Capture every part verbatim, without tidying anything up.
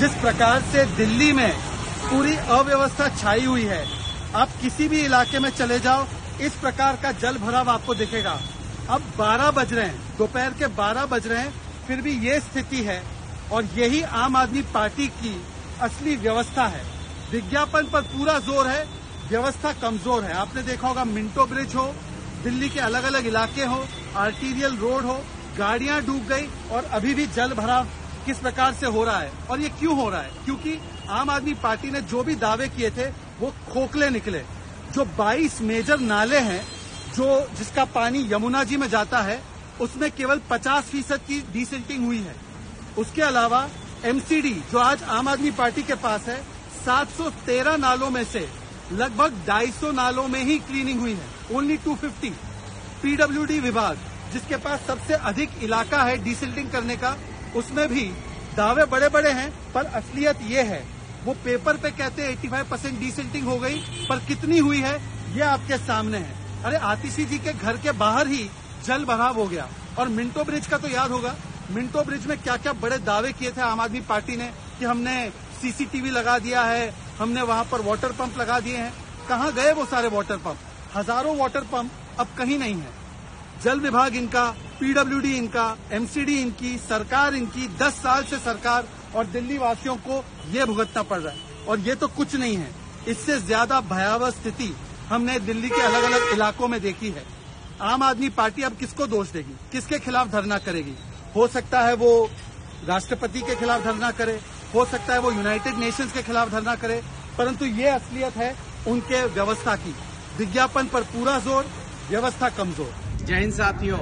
जिस प्रकार से दिल्ली में पूरी अव्यवस्था छाई हुई है, आप किसी भी इलाके में चले जाओ, इस प्रकार का जल भराव आपको दिखेगा। अब बारह बज रहे हैं, दोपहर के बारह बज रहे हैं, फिर भी ये स्थिति है और यही आम आदमी पार्टी की असली व्यवस्था है। विज्ञापन पर पूरा जोर है, व्यवस्था कमजोर है। आपने देखा होगा, मिंटो ब्रिज हो, दिल्ली के अलग अलग इलाके हो, आर्टीरियल रोड हो, गाड़ियां डूब गई और अभी भी जल भराव किस प्रकार से हो रहा है। और ये क्यों हो रहा है? क्योंकि आम आदमी पार्टी ने जो भी दावे किए थे वो खोखले निकले। जो बाईस मेजर नाले हैं, जो जिसका पानी यमुना जी में जाता है, उसमें केवल पचास फीसद की डीसिल्टिंग हुई है। उसके अलावा एमसीडी जो आज आम आदमी पार्टी के पास है, सात सौ तेरह नालों में से लगभग दो सौ पचास नालों में ही क्लीनिंग हुई है, ओनली दो सौ पचास। पीडब्ल्यूडी विभाग जिसके पास सबसे अधिक इलाका है डीसिल्टिंग करने का, उसमें भी दावे बड़े बड़े हैं, पर असलियत ये है, वो पेपर पे कहते हैं पचासी परसेंट डीसिल्टिंग हो गई, पर कितनी हुई है ये आपके सामने है। अरे आतिशी जी के घर के बाहर ही जल भराव हो गया। और मिंटो ब्रिज का तो याद होगा, मिंटो ब्रिज में क्या क्या बड़े दावे किए थे आम आदमी पार्टी ने कि हमने सीसीटीवी लगा दिया है, हमने वहां पर वाटर पंप लगा दिए हैं। कहाँ गए वो सारे वाटर पंप? हजारों वाटर पंप अब कहीं नहीं है। जल विभाग इनका, पीडब्ल्यूडी इनका, एमसीडी इनकी, सरकार इनकी, दस साल से सरकार और दिल्ली वासियों को ये भुगतना पड़ रहा है। और ये तो कुछ नहीं है, इससे ज्यादा भयावह स्थिति हमने दिल्ली के अलग अलग इलाकों में देखी है। आम आदमी पार्टी अब किसको दोष देगी, किसके खिलाफ धरना करेगी? हो सकता है वो राष्ट्रपति के खिलाफ धरना करे, हो सकता है वो यूनाइटेड नेशंस के खिलाफ धरना करे, परंतु ये असलियत है उनके व्यवस्था की। विज्ञापन पर पूरा जोर, व्यवस्था कमजोर। जय हिंद साथियों,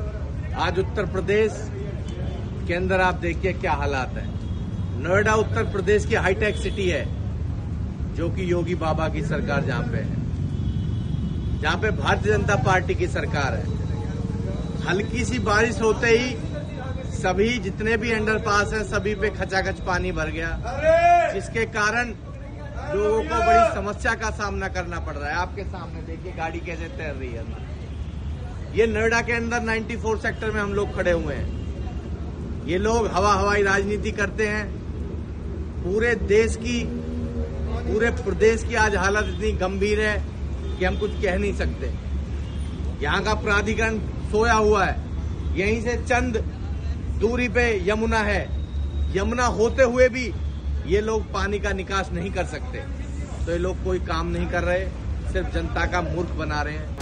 आज उत्तर प्रदेश के अंदर आप देखिए क्या हालात है। नोएडा उत्तर प्रदेश की हाईटेक सिटी है, जो कि योगी बाबा की सरकार जहां पे है, जहां पे भारतीय जनता पार्टी की सरकार है। हल्की सी बारिश होते ही सभी जितने भी अंडरपास हैं, सभी पे खचाखच पानी भर गया, जिसके कारण लोगों को बड़ी समस्या का सामना करना पड़ रहा है। आपके सामने देखिए गाड़ी कैसे तैर रही है अंदर। ये नोएडा के अंदर चौरानवे सेक्टर में हम लोग खड़े हुए हैं। ये लोग हवा हवाई राजनीति करते हैं। पूरे देश की, पूरे प्रदेश की आज हालत इतनी गंभीर है कि हम कुछ कह नहीं सकते। यहाँ का प्राधिकरण सोया हुआ है, यहीं से चंद दूरी पे यमुना है। यमुना होते हुए भी ये लोग पानी का निकास नहीं कर सकते। तो ये लोग कोई काम नहीं कर रहे, सिर्फ जनता का मूर्ख बना रहे हैं।